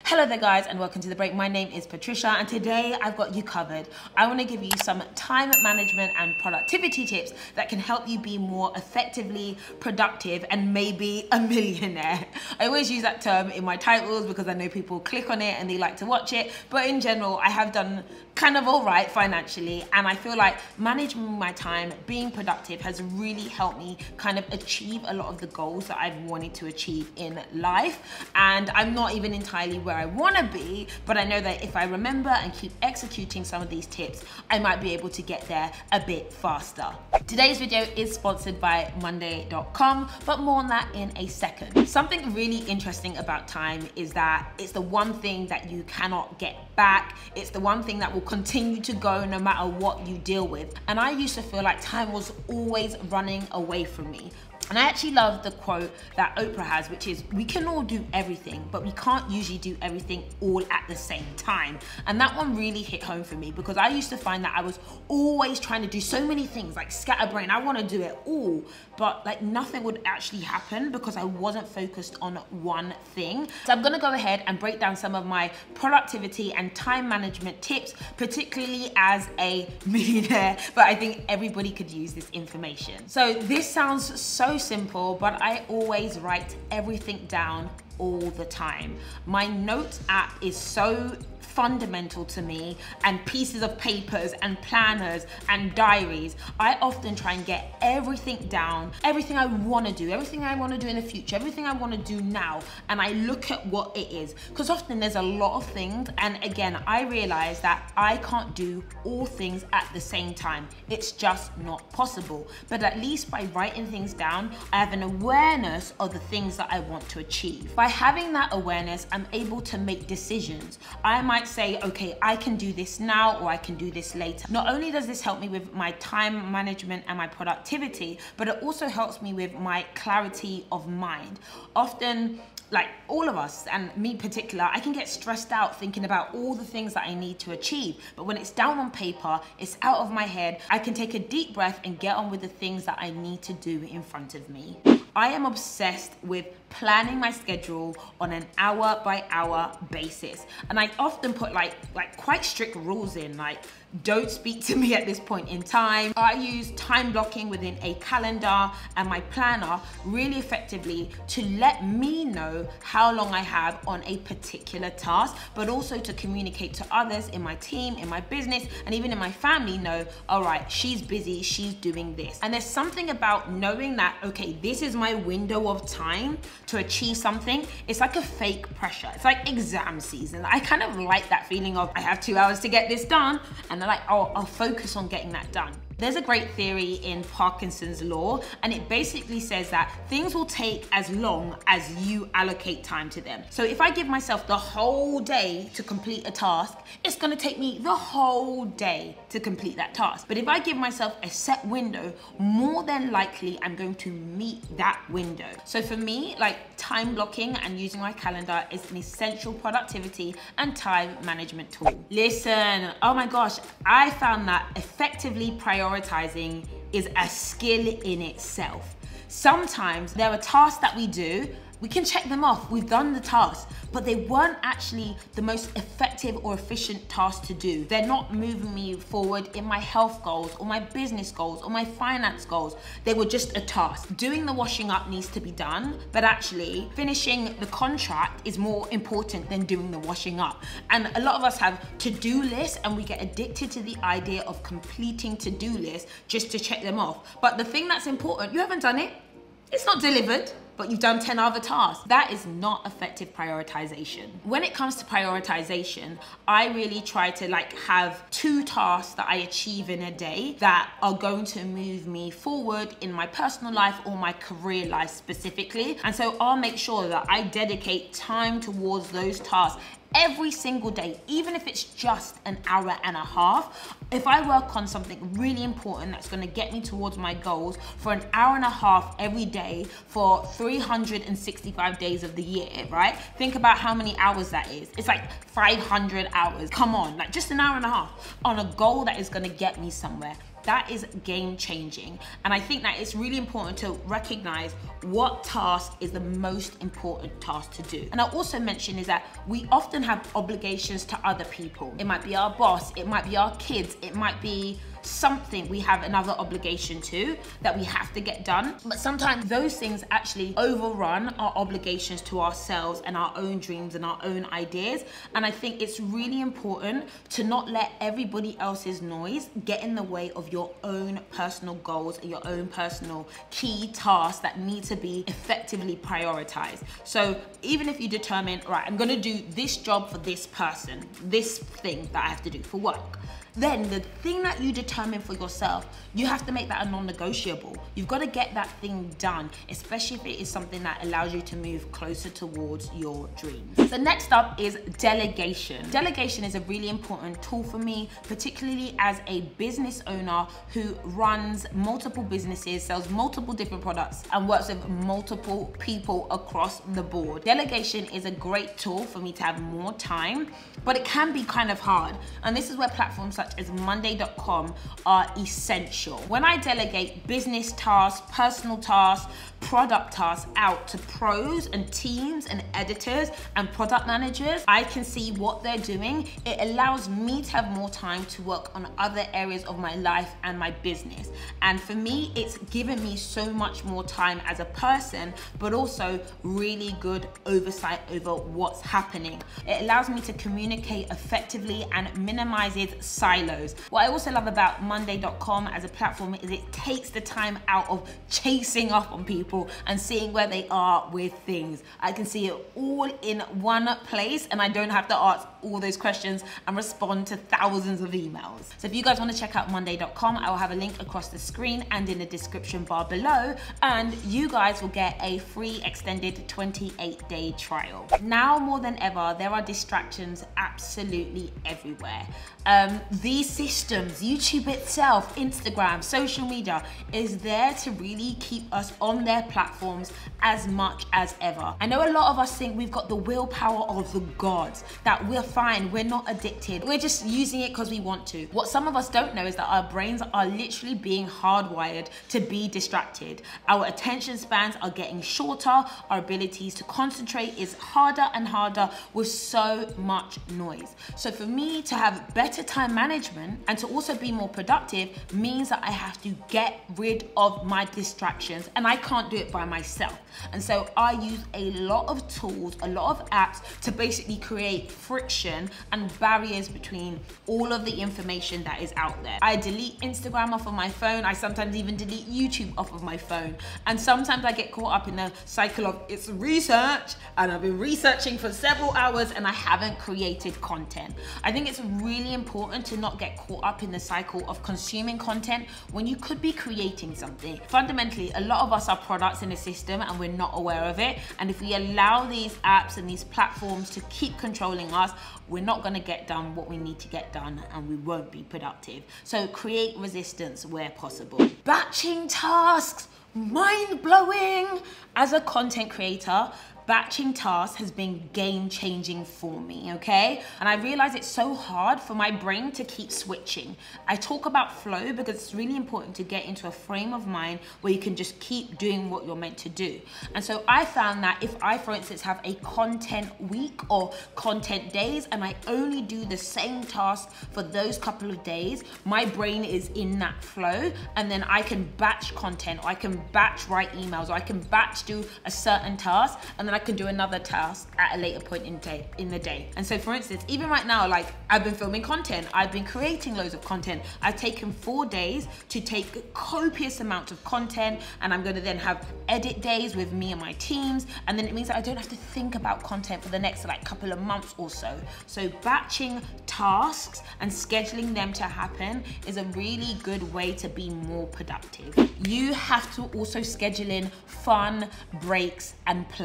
Hello there guys and welcome to The Break. My name is Patricia and today I've got you covered. I want to give you some time management and productivity tips that can help you be more effectively productive and maybe a millionaire. I always use that term in my titles because I know people click on it and they like to watch it, but in general I have done kind of all right financially, and I feel like managing my time, being productive has really helped me kind of achieve a lot of the goals that I've wanted to achieve in life. And I'm not even entirely where I want to be, but I know that if I remember and keep executing some of these tips, I might be able to get there a bit faster. Today's video is sponsored by Monday.com, but more on that in a second. Something really interesting about time is that it's the one thing that you cannot get back. It's the one thing that will continue to go no matter what you deal with. And I used to feel like time was always running away from me. And I actually love the quote that Oprah has, which is, we can all do everything, but we can't usually do everything all at the same time. And that one really hit home for me because I used to find that I was always trying to do so many things, like scatterbrain. I want to do it all, but like nothing would actually happen because I wasn't focused on one thing. So I'm gonna go ahead and break down some of my productivity and time management tips, particularly as a millionaire, but I think everybody could use this information. So this sounds so simple, but I always write everything down all the time. My notes app is so fundamental to me, and pieces of papers and planners and diaries. I often try and get everything down, everything I want to do, everything I want to do in the future, everything I want to do now, and I look at what it is, because often there's a lot of things, and again I realize that I can't do all things at the same time. It's just not possible. But at least by writing things down, I have an awareness of the things that I want to achieve. By having that awareness, I'm able to make decisions. I might say, okay, I can do this now or I can do this later. Not only does this help me with my time management and my productivity, but it also helps me with my clarity of mind. Often, like all of us, and me in particular, I can get stressed out thinking about all the things that I need to achieve. But when it's down on paper, it's out of my head, I can take a deep breath and get on with the things that I need to do in front of me. I am obsessed with planning my schedule on an hour by hour basis. And I often put like quite strict rules in, like don't speak to me at this point in time. I use time blocking within a calendar and my planner really effectively to let me know how long I have on a particular task, but also to communicate to others in my team, in my business, and even in my family know, all right, she's busy, she's doing this. And there's something about knowing that, okay, this is my window of time to achieve something. It's like a fake pressure. It's like exam season. I kind of like that feeling of I have 2 hours to get this done, and they're like, oh, I'll focus on getting that done. There's a great theory in Parkinson's law, and it basically says that things will take as long as you allocate time to them. So if I give myself the whole day to complete a task, it's gonna take me the whole day to complete that task. But if I give myself a set window, more than likely I'm going to meet that window. So for me, like time blocking and using my calendar is an essential productivity and time management tool. Listen, oh my gosh, I found that effectively prioritizing is a skill in itself. Sometimes there are tasks that we do, we can check them off, we've done the task, but they weren't actually the most effective or efficient task to do. They're not moving me forward in my health goals or my business goals or my finance goals. They were just a task. Doing the washing up needs to be done, but actually finishing the contract is more important than doing the washing up. And a lot of us have to-do lists and we get addicted to the idea of completing to-do lists just to check them off. But the thing that's important, you haven't done it, it's not delivered, but you've done 10 other tasks. That is not effective prioritization. When it comes to prioritization, I really try to have 2 tasks that I achieve in a day that are going to move me forward in my personal life or my career life specifically. And so I'll make sure that I dedicate time towards those tasks every single day, even if it's just an hour and a half. If I work on something really important that's going to get me towards my goals for an hour and a half every day for 365 days of the year, right? Think about how many hours that is. It's like 500 hours. Come on, like just an hour and a half on a goal that is going to get me somewhere. that is game changing. And I think that it's really important to recognize what task is the most important task to do. And I'll also mention is that we often have obligations to other people. It might be our boss, it might be our kids, it might be something we have another obligation to that we have to get done. But sometimes those things actually overrun our obligations to ourselves and our own dreams and our own ideas. And I think it's really important to not let everybody else's noise get in the way of your own personal goals and your own personal key tasks that need to be effectively prioritized. So even if you determine, right, I'm gonna do this job for this person, this thing that I have to do for work, then the thing that you determine for yourself, you have to make that a non-negotiable. You've got to get that thing done, especially if it is something that allows you to move closer towards your dreams. So next up is delegation. Delegation is a really important tool for me, particularly as a business owner who runs multiple businesses, sells multiple different products, and works with multiple people across the board. Delegation is a great tool for me to have more time, but it can be kind of hard. And this is where platforms such as Monday.com are essential. When I delegate business tasks, personal tasks, product tasks out to pros and teams and editors and product managers, I can see what they're doing. It allows me to have more time to work on other areas of my life and my business. And for me, it's given me so much more time as a person, but also really good oversight over what's happening. It allows me to communicate effectively and minimizes silos. What I also love about Monday.com as a platform is it takes the time out of chasing up on people and seeing where they are with things. I can see it all in one place and I don't have to ask all those questions and respond to thousands of emails. So if you guys want to check out Monday.com, I will have a link across the screen and in the description bar below, and you guys will get a free extended 28-day trial. Now more than ever, there are distractions absolutely everywhere. These systems, YouTube itself, Instagram, social media, is there to really keep us on their platforms as much as ever. I know a lot of us think we've got the willpower of the gods, that we're fine, we're not addicted, we're just using it because we want to. What some of us don't know is that our brains are literally being hardwired to be distracted. Our attention spans are getting shorter, our abilities to concentrate is harder and harder with so much noise. So for me to have better time management and to also be more productive means that I have to get rid of my distractions, and I can't do it by myself. And so I use a lot of tools, a lot of apps to basically create friction and barriers between all of the information that is out there. I delete Instagram off of my phone. I sometimes even delete YouTube off of my phone. And sometimes I get caught up in the cycle of it's research, and I've been researching for several hours and I haven't created content. I think it's really important to not get caught up in the cycle of consuming content when you could be creating something. Fundamentally, a lot of us are products in a system and we're not aware of it. And if we allow these apps and these platforms to keep controlling us, we're not going to get done what we need to get done and we won't be productive. So create resistance where possible. Batching tasks, mind-blowing. As a content creator, batching tasks has been game-changing for me, okay? And I realize it's so hard for my brain to keep switching. I talk about flow because it's really important to get into a frame of mind where you can just keep doing what you're meant to do. And so I found that if I, for instance, have a content week or content days and I only do the same task for those couple of days, my brain is in that flow, and then I can batch content, or I can batch write emails, or I can batch do a certain task, and then I can do another task at a later point in the day. And so for instance, even right now, like I've been filming content, I've been creating loads of content. I've taken 4 days to take copious amounts of content, and I'm gonna then have edit days with me and my teams. And then it means that I don't have to think about content for the next like couple of months or so. So batching tasks and scheduling them to happen is a really good way to be more productive. You have to also schedule in fun breaks and play.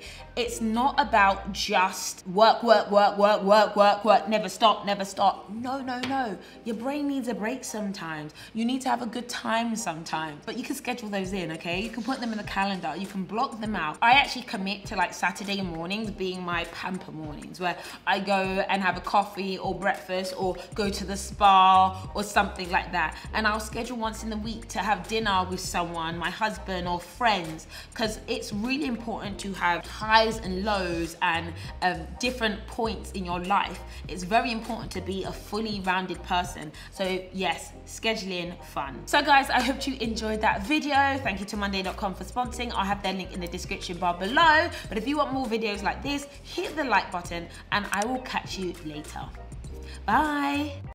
It's not about just work, never stop. No. Your brain needs a break sometimes. You need to have a good time sometimes, but you can schedule those in, okay? You can put them in the calendar, you can block them out. I actually commit to like Saturday mornings being my pamper mornings, where I go and have a coffee or breakfast or go to the spa or something like that. And I'll schedule once in the week to have dinner with someone, my husband or friends, because it's really important to have highs and lows and different points in your life. It's very important to be a fully rounded person. So yes, scheduling fun. So guys, I hope you enjoyed that video. Thank you to Monday.com for sponsoring. I'll have their link in the description bar below. But if you want more videos like this, hit the like button and I will catch you later. Bye.